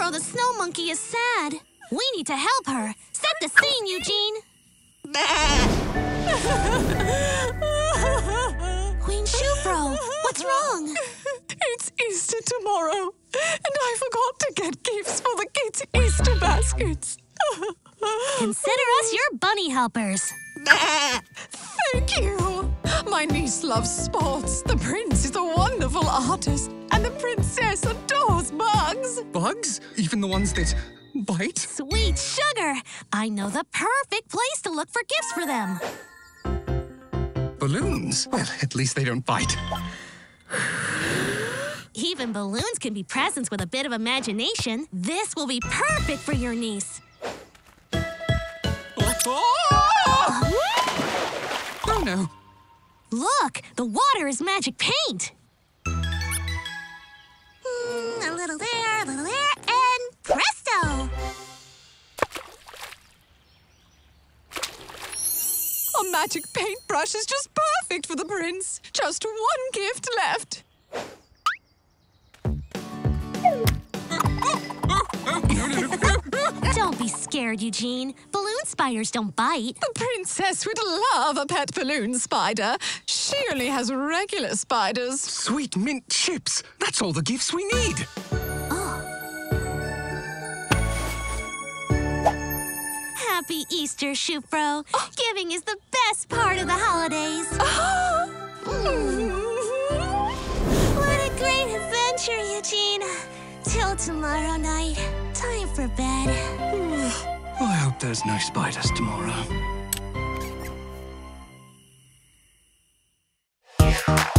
Shufro, the snow monkey, is sad. We need to help her. Set the scene, Eugene. Queen Shufro, what's wrong? It's Easter tomorrow, and I forgot to get gifts for the kids' Easter baskets. Consider us your bunny helpers. Thank you. My niece loves sports. The prince is a wonderful artist, and the princess adores bugs. Bugs? Even the ones that bite? Sweet sugar! I know the perfect place to look for gifts for them. Balloons? Well, at least they don't bite. Even balloons can be presents with a bit of imagination. This will be perfect for your niece. Oh no. Look, the water is magic paint. A little there, and presto! A magic paintbrush is just perfect for the prince. Just one gift left. Don't be scared, Eugene. Balloon spiders don't bite. The princess would love a pet balloon spider. She only has regular spiders. Sweet mint chips. That's all the gifts we need. Happy Easter, Shufro. Giving is the best part of the holidays. What a great adventure, Eugene. Till tomorrow night. Time for bed. I hope there's no spiders tomorrow.